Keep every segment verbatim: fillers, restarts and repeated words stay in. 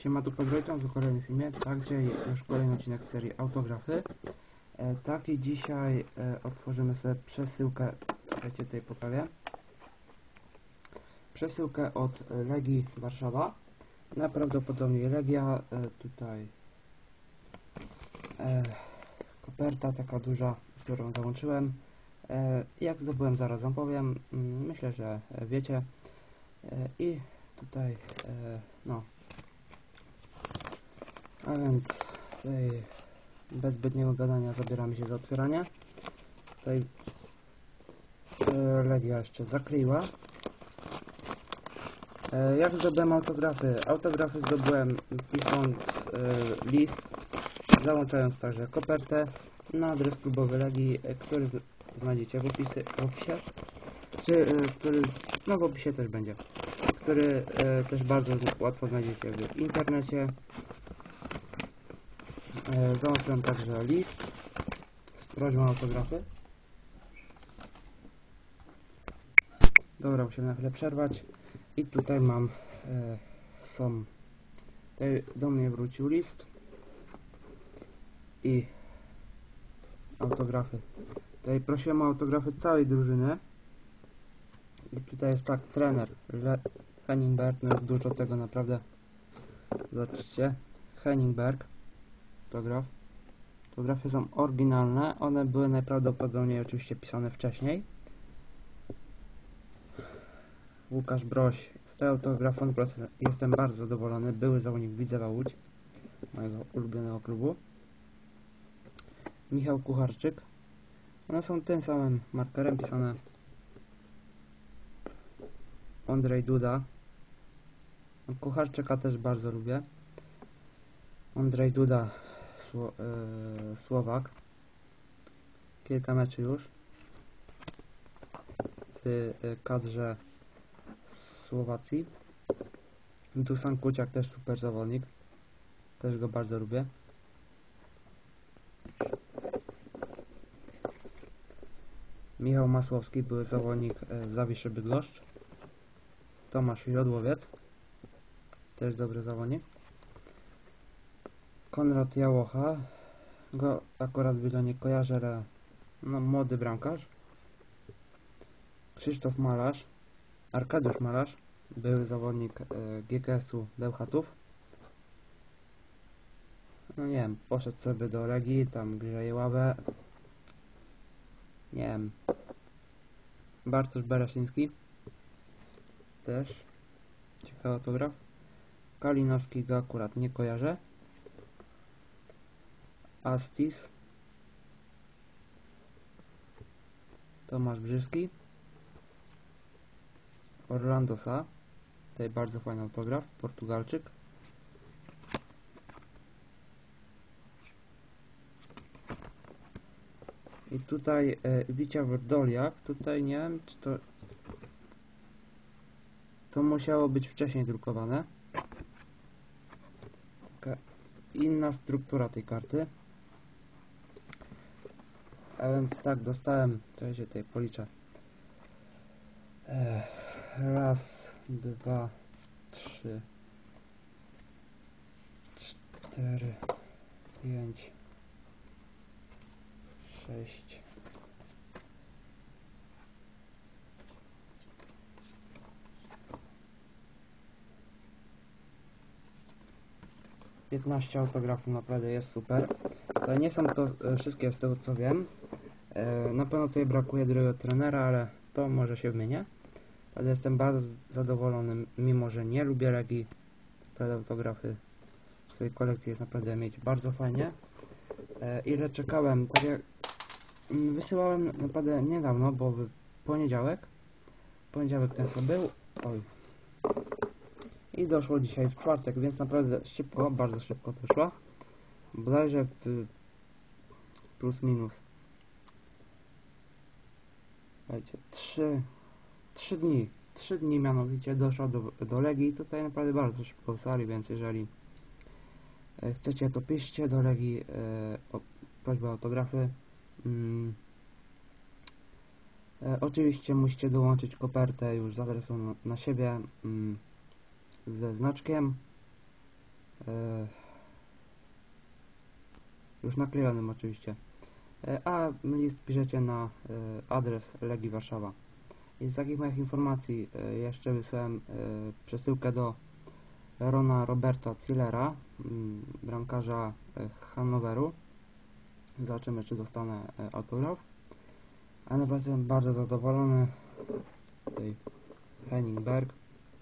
Siema, tu Podrojton w kolejnym filmie, także już kolejny odcinek z serii Autografy. E, tak i dzisiaj e, otworzymy sobie przesyłkę, słuchajcie, tutaj poprawię. Przesyłkę od Legii Warszawa. Najprawdopodobniej Legia, e, tutaj e, koperta taka duża, którą załączyłem. E, jak zdobyłem, zaraz wam powiem. Myślę, że wiecie. E, I tutaj, e, no. A więc tutaj bez zbytniego gadania zabieramy się za otwieranie. Tutaj e, Legia jeszcze zakleiła. E, jak zdobyłem autografy? Autografy zdobyłem pisząc e, list, załączając także kopertę na adres klubowy Legii, e, który z, znajdziecie w, opisy, w opisie, czy e, który, no w opisie też będzie, który e, też bardzo łatwo znajdziecie w internecie. E, załączyłem także list z prośbą o autografy. Dobra, musimy na chwilę przerwać. I tutaj mam e, są tutaj do mnie wrócił list i autografy. Tutaj prosiłem o autografy całej drużyny. I tutaj jest tak, trener Henningberg, no jest dużo tego naprawdę. Zobaczcie, Henningberg, autograf. Autografy są oryginalne, one były najprawdopodobniej oczywiście pisane wcześniej. Łukasz Broś, z tego autografu jestem bardzo zadowolony, były zawodnik Widzewa Łódź, mojego ulubionego klubu. Michał Kucharczyk, one są tym samym markerem pisane. Andrzej Duda, Kucharczyka też bardzo lubię. Andrzej Duda, Sło yy, Słowak, kilka meczy już w yy, kadrze Słowacji. Dusan Kuciak też super zawodnik, też go bardzo lubię. Michał Masłowski, były zawodnik yy, Zawiszy Bydgoszcz. Tomasz Jodłowiec, też dobry zawodnik. Konrad Jałocha, go akurat z nie kojarzę, ale no, młody bramkarz. Krzysztof Malarz, Arkadiusz Malarz, były zawodnik e, G K S-u Bełchatów. No nie wiem, poszedł sobie do Legii, tam grzeje ławę. Nie wiem. Bartosz Bereszyński, też ciekawy autograf. Kalinowski, go akurat nie kojarzę. Astis, Tomasz Brzyski, Orlando Sa, tutaj bardzo fajny autograf, Portugalczyk. I tutaj e, Wicia Werdoliak, tutaj nie wiem, czy to to musiało być wcześniej drukowane. Taka inna struktura tej karty. A więc tak, dostałem, to ja się tutaj policzę. E, raz, dwa, trzy, cztery, pięć, sześć, piętnaście autografów, naprawdę jest super. To nie są to e, wszystkie z tego co wiem. E, na pewno tutaj brakuje drugiego trenera, ale to może się wymienię. Ale jestem bardzo zadowolony, mimo że nie lubię Legii. Naprawdę autografy w swojej kolekcji jest naprawdę mieć bardzo fajnie. E, ile czekałem, tak jak wysyłałem naprawdę niedawno, bo w poniedziałek, poniedziałek ten co był, oj, i doszło dzisiaj w czwartek, więc naprawdę szybko, bardzo szybko wyszła, bodajże w plus minus, słuchajcie, trzy, trzy dni, trzy dni mianowicie doszło do, do Legii. Tutaj naprawdę bardzo szybko wysłali, więc jeżeli e, chcecie, to piszcie do Legii e, o prośbę o autografy. Mm. E, oczywiście musicie dołączyć kopertę już z adresem na, na siebie, mm, ze znaczkiem. E, już naklejonym oczywiście. E, a list piszecie na e, adres Legii Warszawa. I z takich moich informacji e, jeszcze wysłałem e, przesyłkę do Rona Roberta Zillera, mm, bramkarza e, Hannoweru. Zobaczymy, czy dostanę e, autograf. A naprawdę jestem bardzo zadowolony. Tutaj Henning Berg.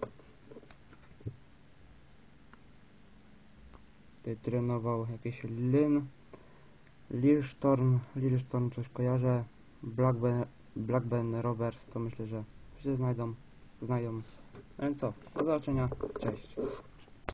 Tutaj trenował jakiś Lyn. Lillestorm, Lillestorm coś kojarzę. Blackburn, Blackburn Rovers, to myślę, że się znajdą. znajdą. No więc co, do zobaczenia, cześć.